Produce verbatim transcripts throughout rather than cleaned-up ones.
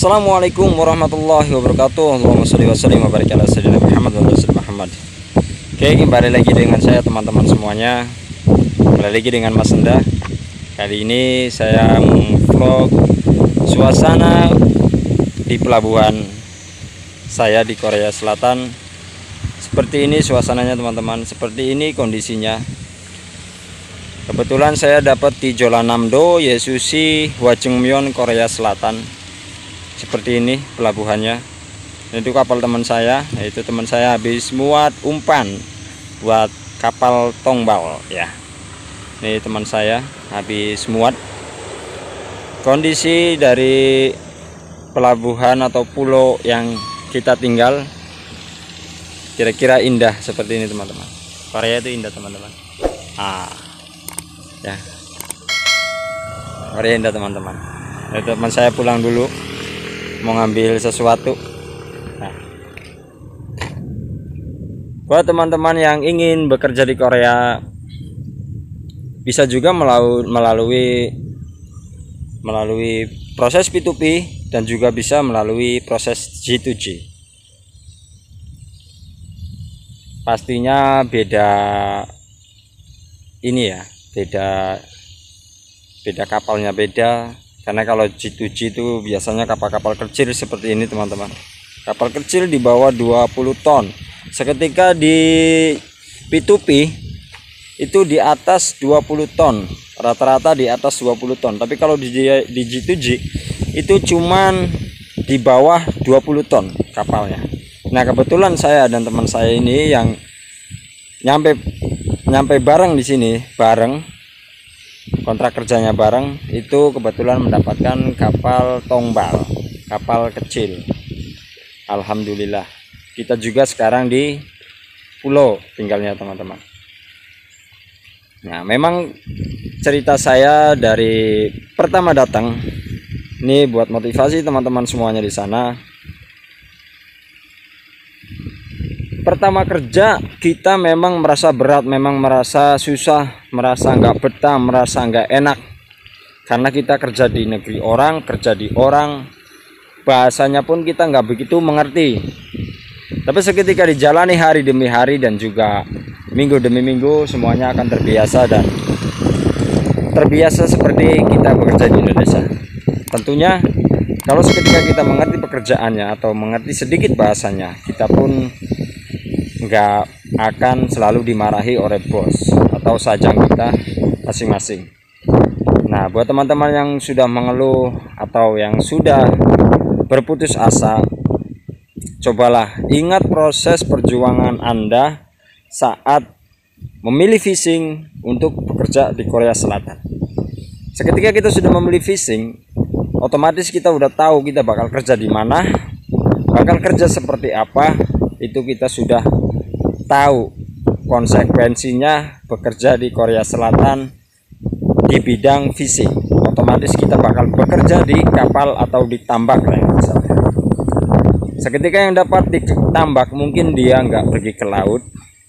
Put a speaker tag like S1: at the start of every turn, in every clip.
S1: Assalamualaikum warahmatullahi wabarakatuh. Allahumma sholli wa sallim wa barik ala sayyidina Muhammad wa ala Muhammad. Oke, kembali lagi dengan saya teman-teman semuanya. Kembali lagi dengan Mas Enda. Kali ini saya vlog suasana di pelabuhan saya di Korea Selatan. Seperti ini suasananya teman-teman, seperti ini kondisinya. Kebetulan saya dapat di Jeollanam-do, Yesusi, Hwacheongmyeon, Korea Selatan. Seperti ini pelabuhannya. Itu kapal teman saya, yaitu teman saya habis muat umpan buat kapal tongbal ya. Ini teman saya habis muat. Kondisi dari pelabuhan atau pulau yang kita tinggal kira-kira indah seperti ini teman-teman. Korea itu indah teman-teman. Ah, ya. Korea indah teman-teman. Nah, teman saya pulang dulu, mau ngambil sesuatu. Nah, buat teman-teman yang ingin bekerja di Korea, bisa juga melalui melalui melalui proses P dua P dan juga bisa melalui proses G dua G. Pastinya beda ini ya, beda beda kapalnya beda. Karena kalau G dua G itu biasanya kapal-kapal kecil seperti ini teman-teman. Kapal kecil di bawah dua puluh ton. Seketika di P dua P itu di atas dua puluh ton. Rata-rata di atas dua puluh ton. Tapi kalau di, di G dua G itu cuman di bawah dua puluh ton kapalnya. Nah, kebetulan saya dan teman saya ini yang nyampe nyampe bareng di sini, bareng kontrak kerjanya bareng, itu kebetulan mendapatkan kapal tongbal, kapal kecil. Alhamdulillah, kita juga sekarang di pulau tinggalnya teman-teman. Nah, memang cerita saya dari pertama datang ini buat motivasi teman-teman semuanya di sana. Pertama kerja kita memang merasa berat, memang merasa susah, merasa nggak betah, merasa nggak enak, karena kita kerja di negeri orang, kerja di orang, bahasanya pun kita nggak begitu mengerti. Tapi seketika dijalani hari demi hari dan juga minggu demi minggu, semuanya akan terbiasa dan terbiasa seperti kita bekerja di Indonesia. Tentunya kalau seketika kita mengerti pekerjaannya atau mengerti sedikit bahasanya, kita pun nggak akan selalu dimarahi oleh bos atau sajang kita masing-masing. Nah, buat teman-teman yang sudah mengeluh atau yang sudah berputus asa, cobalah ingat proses perjuangan Anda saat memilih fishing untuk bekerja di Korea Selatan. Seketika kita sudah memilih fishing, otomatis kita udah tahu kita bakal kerja di mana, bakal kerja seperti apa, itu kita sudah tahu konsekuensinya bekerja di Korea Selatan di bidang fishing. Otomatis kita bakal bekerja di kapal atau di tambak lah misalnya. Seketika yang dapat di tambak mungkin dia nggak pergi ke laut.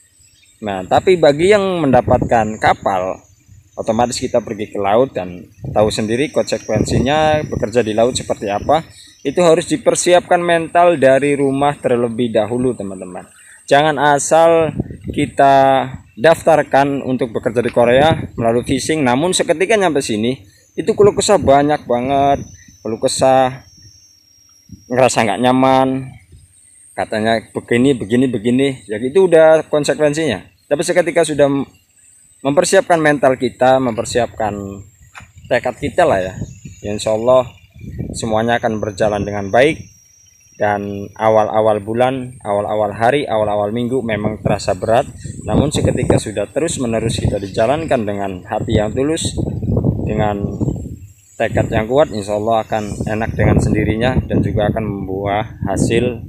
S1: Nah, tapi bagi yang mendapatkan kapal, otomatis kita pergi ke laut dan tahu sendiri konsekuensinya bekerja di laut seperti apa. Itu harus dipersiapkan mental dari rumah terlebih dahulu teman-teman. Jangan asal kita daftarkan untuk bekerja di Korea melalui fishing, namun seketika nyampe sini itu keluh kesah banyak banget, keluh kesah ngerasa nggak nyaman, katanya begini begini begini, ya itu udah konsekuensinya. Tapi seketika sudah mempersiapkan mental kita, mempersiapkan tekad kita lah ya, insya Allah semuanya akan berjalan dengan baik. Dan awal-awal bulan, awal-awal hari, awal-awal minggu memang terasa berat, namun seketika sudah terus-menerus kita dijalankan dengan hati yang tulus, dengan tekad yang kuat, insya Allah akan enak dengan sendirinya dan juga akan membuah hasil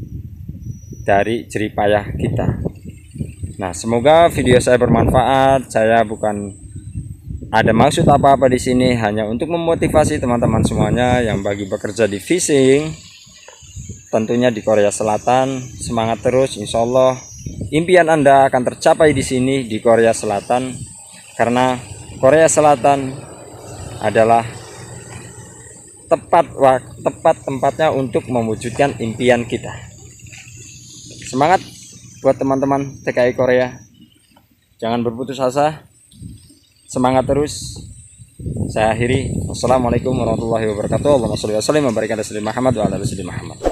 S1: dari jerih payah kita. Nah, semoga video saya bermanfaat. Saya bukan ada maksud apa-apa di sini, hanya untuk memotivasi teman-teman semuanya yang bagi bekerja di fishing, tentunya di Korea Selatan. Semangat terus, insya Allah impian Anda akan tercapai di sini di Korea Selatan, karena Korea Selatan adalah tepat waktu tepat tempatnya untuk mewujudkan impian kita. Semangat buat teman-teman T K I Korea, jangan berputus asa, semangat terus. Saya akhiri, wassalamualaikum warahmatullahi wabarakatuh. Allahumma sholli wa sallim wa barik ala sayyidina Muhammad wa ala ali sayyidina Muhammad.